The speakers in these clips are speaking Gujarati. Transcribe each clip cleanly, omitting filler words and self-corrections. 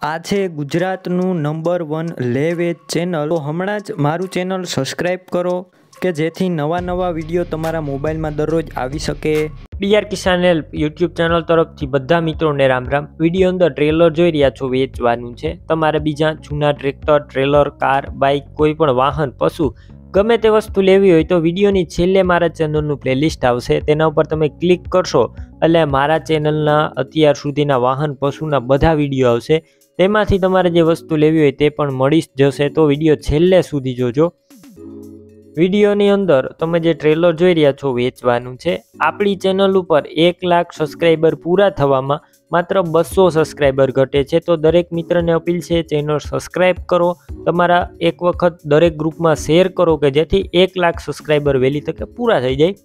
આ છે ગુજરાતનું નંબર 1 લે વેચ ચેનલ। તો હમણાં જ મારું ચેનલ સબસ્ક્રાઈબ કરો કે જેથી નવા વિડીયો તમારા મોબાઈલમાં દરરોજ આવી શકે। DR Kisan help YouTube channel તરફથી બધા મિત્રોને રામ રામ। વિડીયો અંદર ટ્રેલર જોઈ રહ્યા છો, વેચવાનું છે। તમારે બીજા જૂના ટ્રેક્ટર, ટ્રેલર, કાર, બાઇક, કોઈ પણ વાહન, પશુ ગમે તે વસ્તુ લેવી હોય તો વિડીયોની છેલ્લે મારા ચેનલનું પ્લેલિસ્ટ આવશે, તેના ઉપર તમે ક્લિક કરશો એટલે મારા ચેનલના અત્યાર સુધીના વાહન, પશુના બધા વિડીયો આવશે। તેમાંથી તમારે જે વસ્તુ લેવી હોય તે પણ મળી જશે, તો વિડીયો છેલ્લે સુધી જોજો। વિડીયોની અંદર તમે જે ટ્રેલર જોઈ રહ્યા છો, વેચવાનું છે। આપણી ચેનલ ઉપર 1 લાખ સબસ્ક્રાઈબર પૂરા થવામાં માત્ર 200 સબસ્ક્રાઈબર ઘટે છે, તો દરેક મિત્રને અપીલ છે ચેનલ સબસ્ક્રાઈબ કરો, તમારા એક વખત દરેક ગ્રુપમાં શેર કરો કે જેથી 1 લાખ સબસ્ક્રાઈબર વહેલી તકે પૂરા થઈ જાય।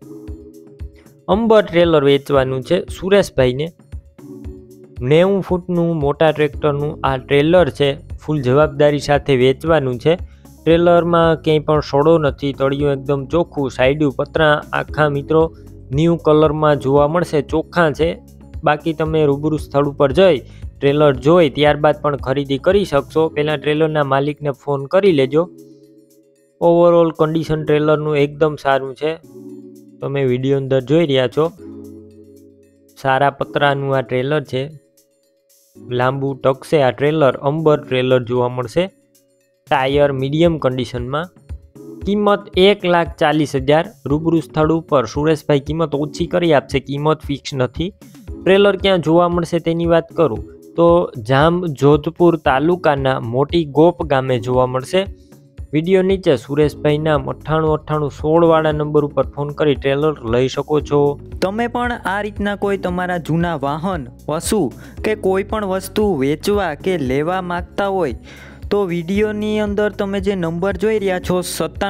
અંબર ટ્રેલર વેચવાનું છે સુરેશભાઈને। 90 ફૂટનું મોટા ટ્રેક્ટરનું આ ટ્રેલર છે, ફૂલ જવાબદારી સાથે વેચવાનું છે। ટ્રેલરમાં ક્યાંય પણ સડો નથી, તળિયું એકદમ ચોખ્ખું, સાઈડું પતરા આખા મિત્રો ન્યૂ કલરમાં જોવા મળશે, ચોખ્ખા છે। બાકી તમે રૂબરૂ સ્થળ ઉપર જઈ ટ્રેલર જોઈ ત્યારબાદ પણ ખરીદી કરી શકશો। પહેલાં ટ્રેલરના માલિકને ફોન કરી લેજો। ઓવરઓલ કન્ડિશન ટ્રેલરનું એકદમ સારું છે, તમે વિડીયો અંદર જોઈ રહ્યા છો। સારા પતરાનું આ ટ્રેલર છે, લાંબુ ટકશે આ ટ્રેલર। અંબર ટ્રેલર જોવા મળશે, ટાયર મીડિયમ કન્ડિશનમાં। કિંમત 1,40,000। રૂબરૂ સ્થળ ઉપર સુરેશભાઈ કિંમત ઓછી કરી આપશે, કિંમત ફિક્સ નથી। ટ્રેલર ક્યાં જોવા મળશે તેની વાત કરું તો જામ જોધપુર તાલુકાના મોટી ગોપ ગામે જોવા મળશે। વિડીયો નીચે સુરેશભાઈના 989816 વાળા નંબર ઉપર ફોન કરી ટ્રેલર લઈ શકો છો। તમે પણ આ રીતના કોઈ તમારા જૂના વાહન, પશુ કે કોઈ પણ વસ્તુ વેચવા કે લેવા માંગતા હોય તો વિડીયોની અંદર તમે જે નંબર જોઈ રહ્યા છો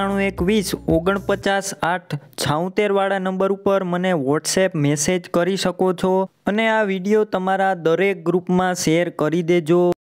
9712095876 વાળા નંબર ઉપર મને વોટ્સએપ મેસેજ કરી શકો છો અને આ વિડીયો તમારા દરેક ગ્રુપમાં શેર કરી દેજો।